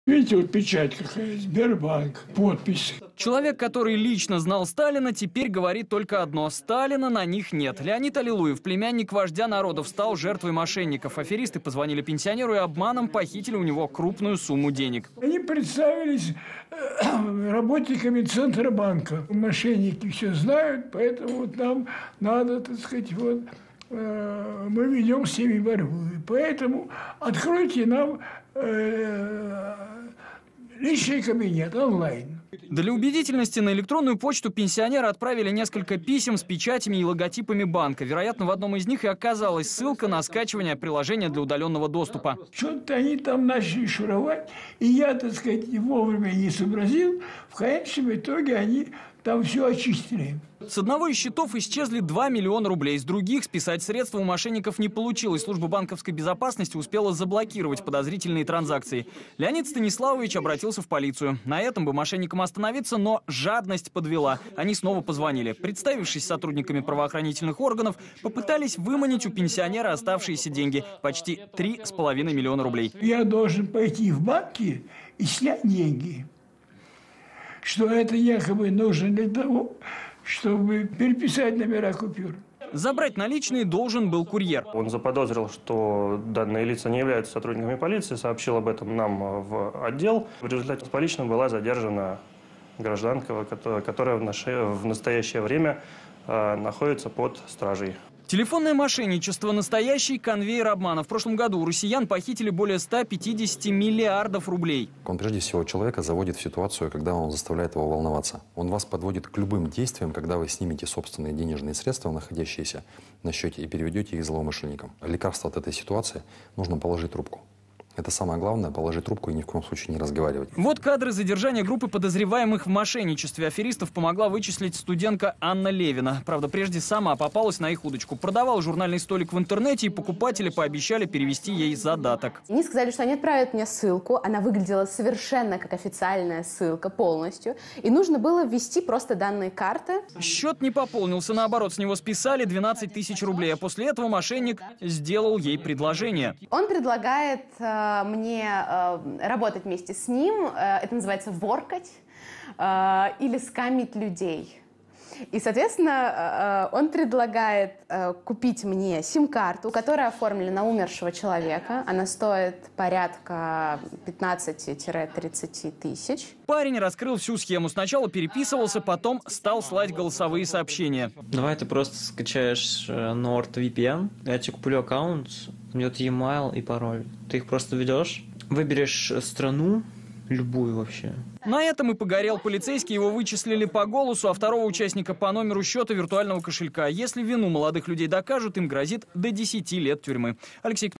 Видите, вот печать какая, Сбербанк, подпись. Человек, который лично знал Сталина, теперь говорит только одно: Сталина на них нет. Леонид Аллилуев, племянник вождя народов, стал жертвой мошенников. Аферисты позвонили пенсионеру и обманом похитили у него крупную сумму денег. Они представились работниками Центробанка. Мошенники все знают, поэтому вот нам надо, так сказать, вот мы ведем с ними борьбу. Поэтому откройте нам личный кабинет онлайн. Для убедительности на электронную почту пенсионеры отправили несколько писем с печатями и логотипами банка. Вероятно, в одном из них и оказалась ссылка на скачивание приложения для удаленного доступа. Что-то они там начали шуровать, и я, так сказать, вовремя не сообразил. В конечном итоге они там все очистили. С одного из счетов исчезли 2 миллиона рублей. С других списать средства у мошенников не получилось. Служба банковской безопасности успела заблокировать подозрительные транзакции. Леонид Станиславович обратился в полицию. На этом бы мошенникам остановиться, но жадность подвела. Они снова позвонили. Представившись сотрудниками правоохранительных органов, попытались выманить у пенсионера оставшиеся деньги. Почти 3,5 миллиона рублей. Я должен пойти в банки и снять деньги. Что это якобы нужно для того, чтобы переписать номера купюр. Забрать наличные должен был курьер. Он заподозрил, что данные лица не являются сотрудниками полиции, сообщил об этом нам в отдел. В результате с поличным была задержана гражданка, которая в настоящее время находится под стражей. Телефонное мошенничество – настоящий конвейер обмана. В прошлом году у россиян похитили более 150 миллиардов рублей. Он прежде всего человека заводит в ситуацию, когда он заставляет его волноваться. Он вас подводит к любым действиям, когда вы снимете собственные денежные средства, находящиеся на счете, и переведете их злоумышленникам. Лекарство от этой ситуации – нужно положить трубку. Это самое главное – положить трубку и ни в коем случае не разговаривать. Вот кадры задержания группы подозреваемых в мошенничестве. Аферистов помогла вычислить студентка Анна Левина. Правда, прежде сама попалась на их удочку. Продавала журнальный столик в интернете, и покупатели пообещали перевести ей задаток. Они сказали, что они отправят мне ссылку. Она выглядела совершенно как официальная ссылка полностью. И нужно было ввести просто данные карты. Счет не пополнился. Наоборот, с него списали 12 тысяч рублей. А после этого мошенник сделал ей предложение. Он предлагает мне работать вместе с ним, это называется воркать, или скамить людей. И, соответственно, он предлагает купить мне сим-карту, которая оформлена на умершего человека. Она стоит порядка 15-30 тысяч. Парень раскрыл всю схему. Сначала переписывался, потом стал слать голосовые сообщения. Давай ты просто скачаешь NordVPN, я тебе куплю аккаунт, идет e-mail и пароль. Ты их просто введешь, выберешь страну, любую вообще. На этом и погорел полицейский. Его вычислили по голосу, а второго участника по номеру счета виртуального кошелька. Если вину молодых людей докажут, им грозит до 10 лет тюрьмы. Алексей